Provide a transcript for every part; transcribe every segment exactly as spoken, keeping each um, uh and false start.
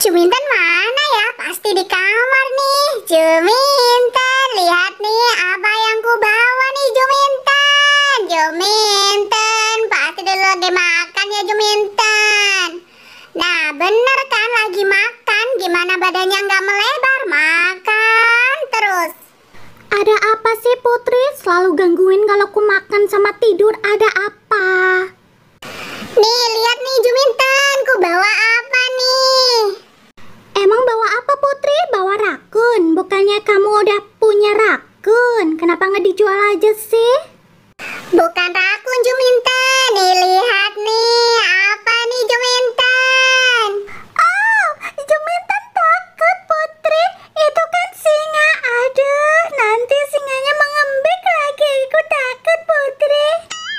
Juminten mana ya? Pasti di kamar nih. Juminten, lihat nih apa yang ku bawa nih Juminten. Juminten, pasti dulu lagi makan ya Juminten. Nah bener kan lagi makan, gimana badannya nggak melebar? Makan terus. Ada apa sih Putri? Selalu gangguin kalau ku makan sama tidur. Ada apa? Nih lihat nih Juminten, ku bawa apa nih? Emang bawa apa Putri? Bawa rakun? Bukannya kamu udah punya rakun? Kenapa nggak dijual aja sih? Bukan rakun Juminten. Nih lihat nih, apa nih Juminten? Oh, Juminten takut Putri. Itu kan singa. Aduh, nanti singanya mengembik lagi. Aku takut Putri.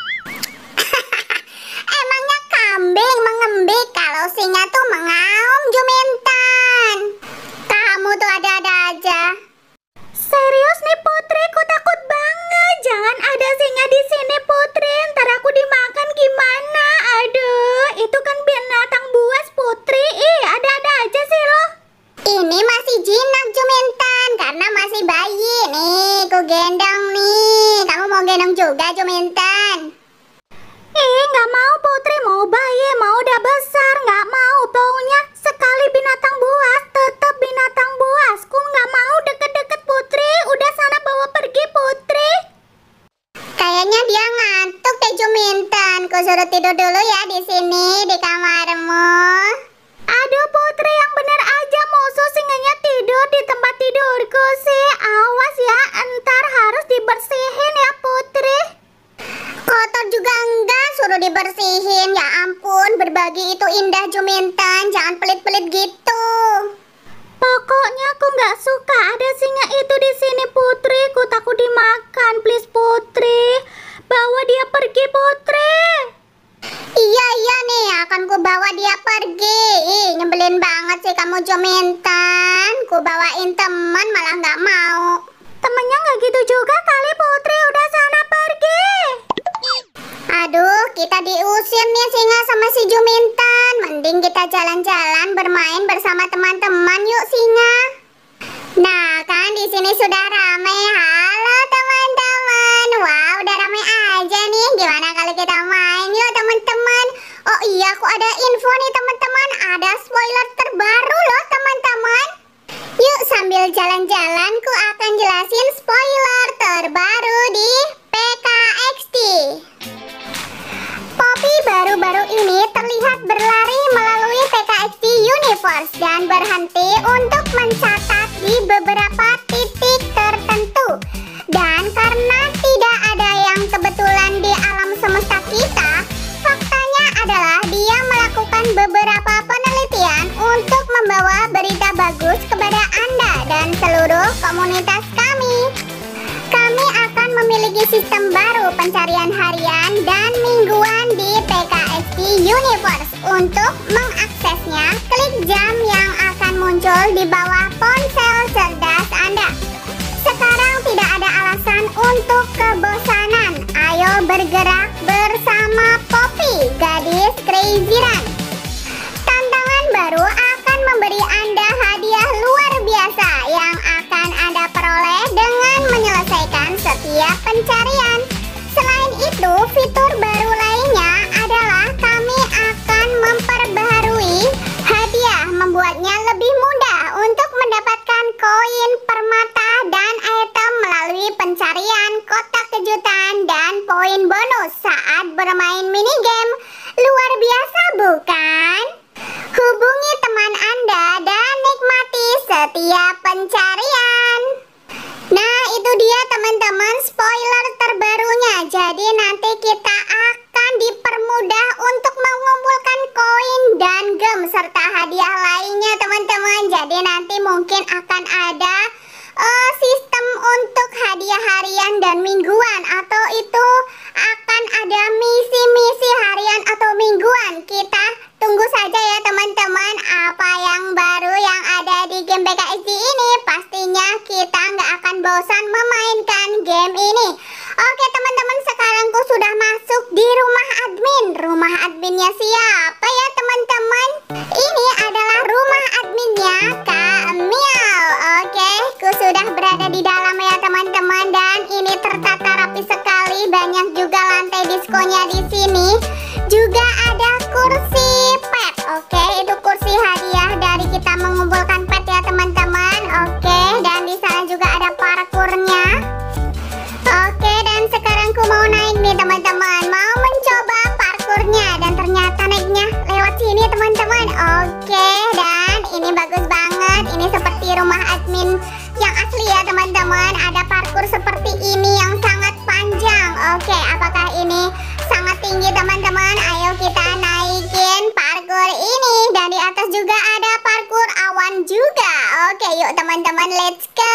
Emangnya kambing mengembik, kalau singa tuh mengaum Juminten. Kamu tuh ada-ada aja. Serius nih Putri, aku takut banget. Jangan ada singa di sini Putri. Ntar aku dimakan gimana? Aduh, itu kan binatang buas Putri. Ih, ada-ada aja sih lo. Ini masih jinak Juminten, karena masih bayi. Nih, ku gendong nih. Kamu mau gendong juga Juminten? Ih, nggak mau Putri, mau bayi, mau udah besar. Nggak mau, pokoknya sekali binatang buas, tetap binatang buas. Ku nggak mau deket-deket Putri. Udah sana bawa pergi Putri. Kayaknya dia ngantuk deh Juminten. Ku suruh tidur dulu ya di sini, di kamarmu. Aduh Putri, yang bener aja musuh singanya tidur di tempat tidurku sih. Awas ya, entar harus dibersihin ya Putri. Kotor juga enggak, suruh dibersihin. Ya ampun, berbagi itu indah Juminten. Jangan pelit-pelit gitu. Pokoknya aku nggak suka ada singa itu di sini Putri. Ku takut dimakan, please Putri. Bawa dia pergi Putri. Iya iya nih, akan ku bawa dia pergi. Ih, nyebelin banget sih kamu Juminten. Ku bawain teman malah nggak mau. Temennya nggak gitu juga kali Putri. Udah sana pergi. Aduh, kita diusir nih singa sama si Juminten. Mending kita jalan-jalan bermain bersama teman-teman yuk singa. Nah kan di sini sudah ramai. Halo teman-teman. Wow, udah ramai aja nih. Gimana kalau kita main yuk teman-teman? Oh iya, aku ada info nih teman-teman. Ada spoiler terbaru loh teman-teman. Yuk sambil jalan-jalan ku akan jelasin spoiler terbaru di P K X D. Poppy baru-baru ini terlihat berlari melalui P K X D Universe dan berhenti untuk mencatat di beberapa titik tertentu. Dan karena tidak ada yang kebetulan di alam semesta kita, faktanya adalah dia melakukan beberapa penelitian untuk membawa berita bagus kepada Anda dan seluruh komunitas kami. Kami akan memiliki sistem baru pencarian harian dan mingguan di P K X D Universe. Untuk mengaksesnya, klik jam yang akan muncul di bawah ponsel cerdas Anda. Sekarang tidak ada alasan untuk kebosanan. Ayo bergerak bersama Poppy, gadis Crazy Run. Tantangan baru akan memberi Anda hadiah luar biasa yang akan Anda peroleh dengan menyelesaikan setiap pencarian. Selain itu, fitur baru lainnya adalah kami akan memperbaharui hadiah, membuatnya lebih mudah untuk mendapatkan koin, permata, dan item melalui pencarian, kotak kejutan, dan poin bonus saat bermain minigame. Luar biasa bukan? Hubungi teman Anda dan nikmati setiap pencarian. Nah itu dia teman-teman spoiler terbarunya. Jadi nanti kita akan dipermudah untuk mengumpulkan koin dan gem serta hadiah lainnya teman-teman. Jadi nanti mungkin akan ada uh, sistem untuk hadiah harian dan mingguan, atau itu akan ada misi-misi harian atau mingguan. Kita tunggu saja ya teman-teman, apa yang baru yang ada di game P K X D ini. Pastinya kita nggak akan bosan memainkan game ini. Oke teman-teman, sekarang ku sudah masuk di rumah admin. Rumah adminnya siapa ya teman-teman? Ini adalah rumah admin juga. Oke, yuk teman-teman, let's go.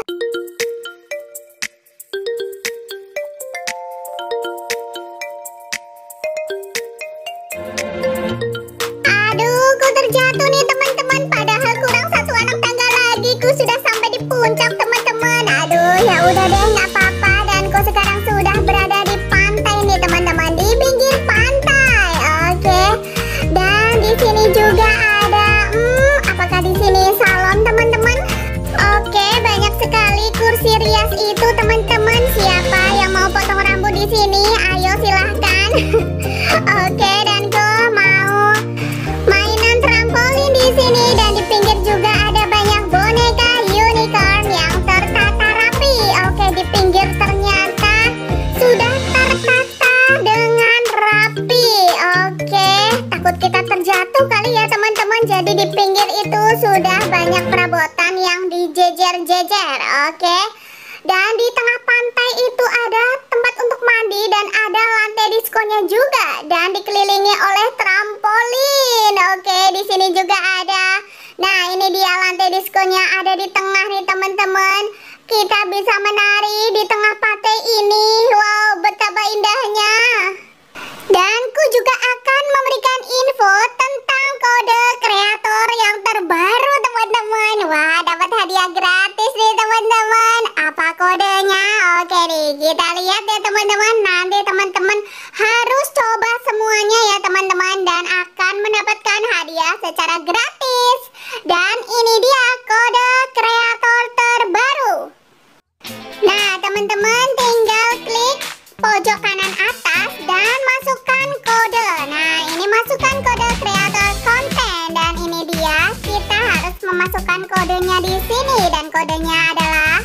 Aduh, ku terjatuh nih teman-teman. Padahal kurang satu anak tangga lagi. Ku sudah sampai di puncak teman-teman. Aduh, ya udah deh, nggak apa-apa. Dan ku sekarang sudah berada di pantai nih teman-teman, di pinggir pantai. Oke. Dan di sini juga ada, hmm, apakah di sini salon teman-teman? Oke, banyak sekali kursi rias itu teman-teman. Siapa yang mau potong rambut di sini? Ayo silahkan. Oke, dan ku mau mainan trampolin di sini, dan di pinggir juga ada banyak boneka unicorn yang tertata rapi. Oke, di pinggir ternyata sudah tertata dengan rapi. Oke, takut kita terjatuh kali ya teman-teman. Jadi di pinggir itu sudah banyak perabotan yang dijejer-jejer. Oke. Dan di tengah pantai itu ada tempat untuk mandi dan ada lantai diskonya juga, dan dikelilingi oleh trampolin. Oke, di sini juga ada. Nah, ini dia lantai diskonya ada di tengah nih teman-teman. Kita bisa menari di tengah pantai ini. Wow, betapa indahnya. Dan ku juga akan memberikan info tentang kode kreator yang terbaru teman-teman. Wah, dapat hadiah gratis nih teman-teman. Apa kodenya? Oke nih, kita lihat ya teman-teman. Nanti teman-teman harus coba semuanya ya teman-teman, dan akan mendapatkan hadiah secara gratis. Dan ini dia kode kreator terbaru. Nah teman-teman, tinggal klik pojok kanan atas dan masukkan kode. Nah, ini masukkan kode kreator konten, dan ini dia, kita harus memasukkan kodenya di sini, dan kodenya adalah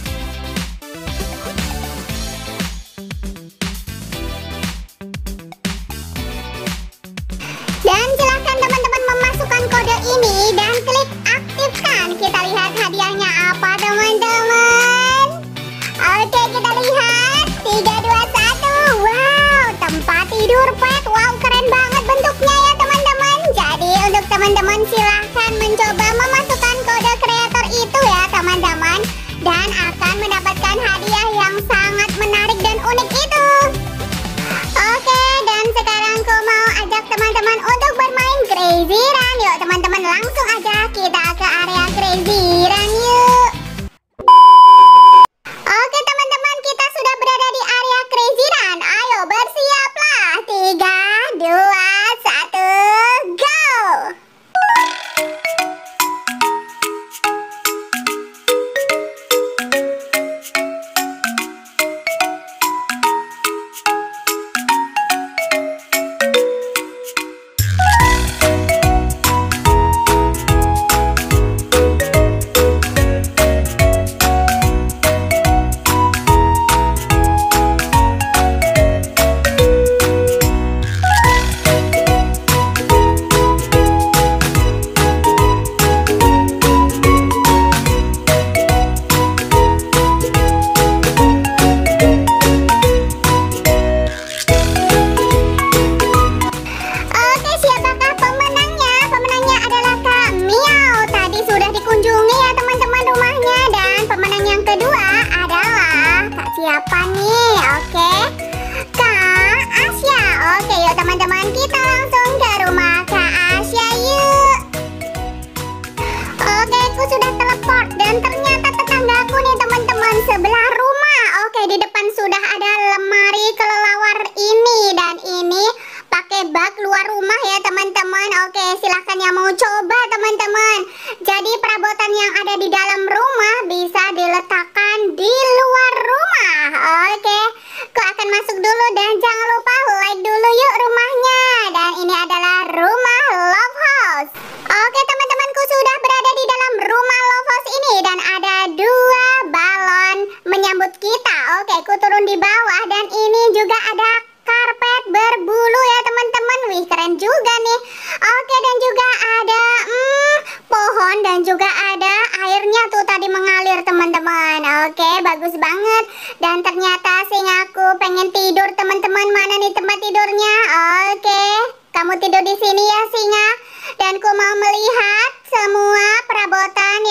dan silahkan teman-teman memasukkan kode ini dan klik aktifkan. Kita lihat hadiahnya apa teman-teman. Oke, kita lihat tiga, dua, satu. Wow, tempat tidur pet. Wow, keren banget bentuknya ya teman-teman. Jadi untuk teman-teman silahkan mencoba memasukkan kode kreator itu ya teman-teman, dan akan mendapatkan hadiah yang sangat menarik dan unik itu. Oke, dan sekarang aku mau ajak teman-teman untuk bermain Crazy Run. Yuk teman-teman, langsung aja kita ke area Crazy Run yuk. Oke teman-teman, kita sudah berada di area Crazy Run. Ayo bersiaplah. Tiga, dua, satu, go. Siapa nih? Oke, Kak Asya. Oke, yuk teman-teman, kita langsung ke rumah Kak Asya yuk. Oke, aku sudah teleport, dan ternyata tetanggaku nih teman-teman, sebelah rumah. Oke, di depan sudah ada lemari kelelawar ini, dan ini pakai bak luar rumah ya teman-teman. Oke, silahkan yang mau coba teman-teman. Jadi perabotan yang ada di dalam rumah bisa diletakkan di luar rumah. Oke, aku akan masuk dulu, dan jangan lupa like dulu yuk rumahnya. Dan ini adalah rumah Love House. Oke teman-temanku, sudah berada di dalam rumah Love House ini, dan ada dua balon menyambut kita. Oke, aku turun di bawah, dan ini juga ada karpet berbulu ya teman-teman. Wih, keren juga nih. Oke, dan juga ada hmm, pohon, dan juga ada airnya tuh tadi mengalir teman-teman. Oke, bagus banget. Dan ternyata singaku pengen tidur teman-teman. Mana nih tempat tidurnya? Oke, kamu tidur di sini ya singa. Dan ku mau melihat semua perabotan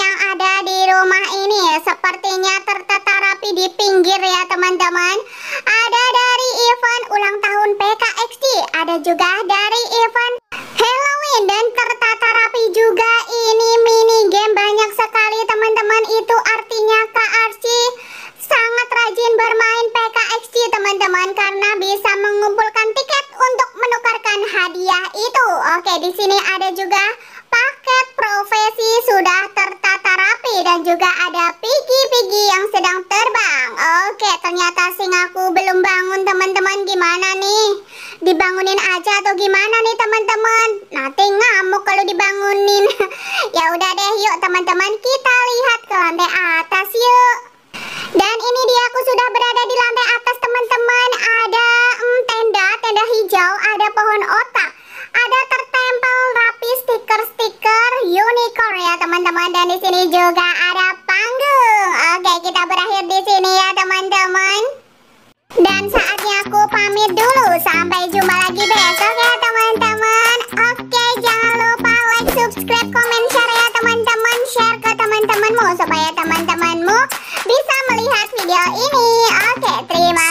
sudah tertata rapi dan juga ada pigi-pigi yang sedang terbang. Oke, ternyata singaku belum bangun teman-teman. Gimana nih? Dibangunin aja atau gimana nih teman-teman? Nanti ngamuk kalau dibangunin. Ya udah deh, yuk teman-teman kita lihat ke lantai atas yuk. Dan ini dia, aku sudah berada di lantai atas teman-teman. Ada hmm, tenda, tenda hijau, ada pohon otak, ada tertempel rapi stiker-stiker unicorn ya teman-teman. Dan di sini juga ada panggung. Oke, kita berakhir di sini ya teman-teman. Dan saatnya aku pamit dulu. Sampai jumpa lagi besok ya teman-teman. Oke, jangan lupa like, subscribe, komen, share ya teman-teman. Share ke teman-temanmu supaya teman-temanmu bisa melihat video ini. Oke, terima